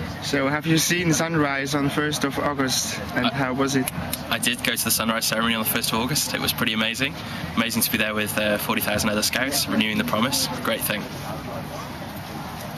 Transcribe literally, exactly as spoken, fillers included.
So have you seen sunrise on the first of August, and I, how was it? I did go to the sunrise ceremony on the first of August. It was pretty amazing. Amazing to be there with uh, forty thousand other scouts, renewing the promise. Great thing.